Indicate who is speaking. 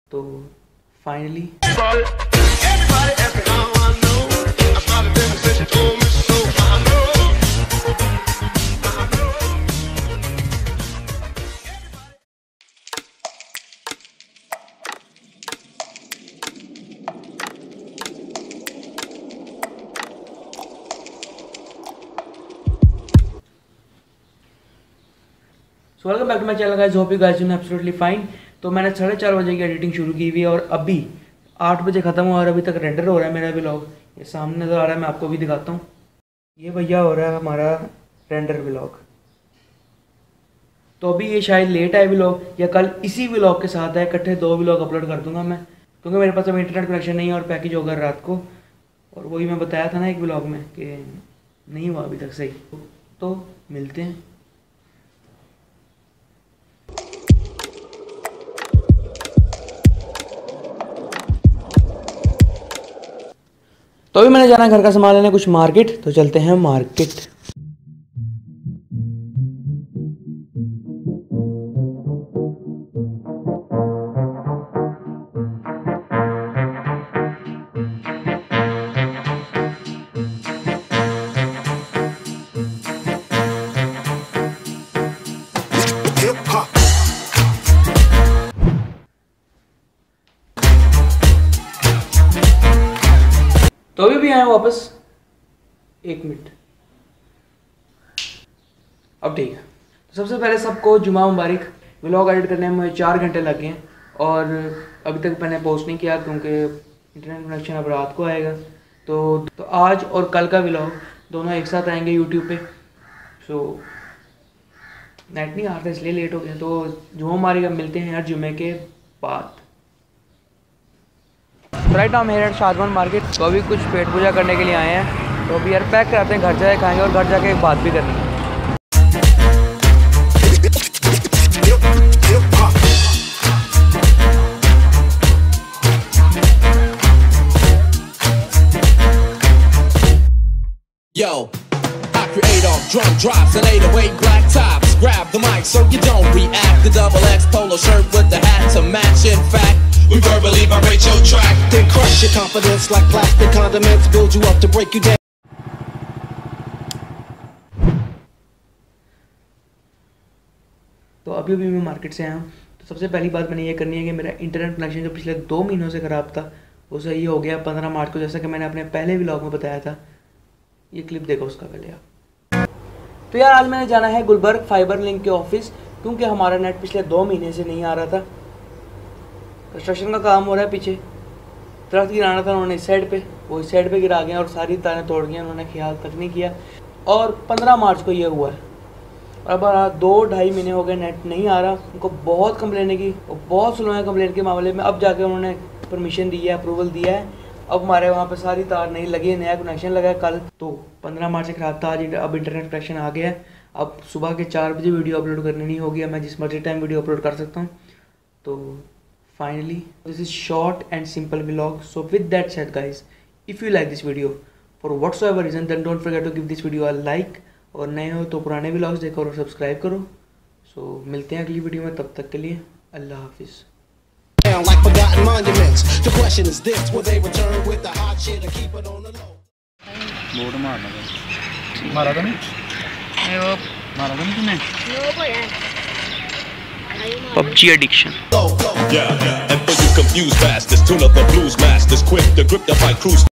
Speaker 1: तो finally so welcome back to my channel guys, hope you guys are absolutely fine. तो मैंने 4:30 बजे की एडिटिंग शुरू की हुई है और अभी 8 बजे ख़त्म हुआ और अभी तक रेंडर हो रहा है मेरा व्लॉग। ये सामने नज़र आ रहा है, मैं आपको भी दिखाता हूँ। ये भैया हो रहा है हमारा रेंडर व्लॉग। तो अभी ये शायद लेट है व्लॉग या कल इसी व्लॉग के साथ है, इकट्ठे 2 व्लॉग अपलोड कर दूंगा मैं, क्योंकि मेरे पास अभी इंटरनेट कनेक्शन नहीं है और पैकेज होगा रात को। और वही मैं बताया था ना एक व्लॉग में कि नहीं हुआ अभी तक सही। तो मिलते हैं। तो अभी मैंने जाना घर का सामान लेने कुछ मार्केट, तो चलते हैं मार्केट। तो अभी भी आए वापस, 1 मिनट। अब ठीक है। तो सबसे पहले सबको जुमा मुबारक। व्लॉग एडिट करने में मुझे 4 घंटे लगे हैं और अभी तक मैंने पोस्ट नहीं किया क्योंकि इंटरनेट कनेक्शन अब रात को आएगा। तो आज और कल का व्लॉग दोनों एक साथ आएंगे यूट्यूब पे। सो नेट नहीं आ रहा था इसलिए लेट हो गया। तो जुमा मुबारक, मिलते हैं यार जुमे के बाद। राइट नाउ हम हेयर एट शादमान मार्केट। तो अभी कुछ पेट पूजा करने के लिए आए हैं। तो अभी यार पैक कराते हैं, घर जाके खाएंगे और घर जाके एक बात भी करनी है।
Speaker 2: Yo, I create off drum drops and 808 black tops. Grab the mic so you don't react. The double X polo shirt with the hat to match. In fact, we verbally vibrate your track, then crush your confidence like plastic condiments. Build you up to break you down.
Speaker 1: तो अभी मैं market से आया हूँ। तो सबसे पहली बात मैंने ये करनी है कि मेरा इंटरनेट कनेक्शन जो पिछले 2 महीनों से ख़राब था वो सही हो गया 15 मार्च को, जैसा कि मैंने अपने पहले व्लॉग में बताया था। ये क्लिप देखो उसका पहले आप। तो यार आज मैंने जाना है गुलबर्ग फाइबर लिंक के ऑफिस, क्योंकि हमारा नेट पिछले 2 महीने से नहीं आ रहा था। कंस्ट्रक्शन का काम हो रहा है पीछे। दरख्त गिराना था उन्होंने इस साइड पे, वो इस साइड पे गिरा गए और सारी तारें तोड़ गई, उन्होंने ख्याल तक नहीं किया। और 15 मार्च को ये हुआ है। अब 2-2.5 महीने हो गए नेट नहीं आ रहा। उनको बहुत कंप्लेन की और बहुत स्लो है कंप्लेन के मामले में। अब जाके उन्होंने परमिशन दी है, अप्रूवल दिया है। अब हमारे वहाँ पे सारी तार नहीं लगी, नया कनेक्शन लगा है कल। तो 15 मार्च से खराब था, आज अब इंटरनेट कनेक्शन आ गया है। अब सुबह के 4 बजे वीडियो अपलोड करनी नहीं होगी, मैं जिस मर्जी टाइम वीडियो अपलोड कर सकता हूँ। तो finally this is short and simple vlog. So with that said guys, if you like this video for whatsoever reason then don't forget to give this video a like. और नए हो तो पुराने vlogs देखो और सब्सक्राइब करो। सो मिलते हैं अगली वीडियो में, तब तक के लिए अल्लाह हाफिज़।
Speaker 2: Like forgotten monuments. The question is this: will they return with the hot shit or keep it on the low?
Speaker 3: Board मारा था नहीं? वो मारा था नहीं तूने?
Speaker 1: PUBG addiction.
Speaker 2: Yeah, and for you confused bastards, tune up the blues masters, quick to grip the fight cruise.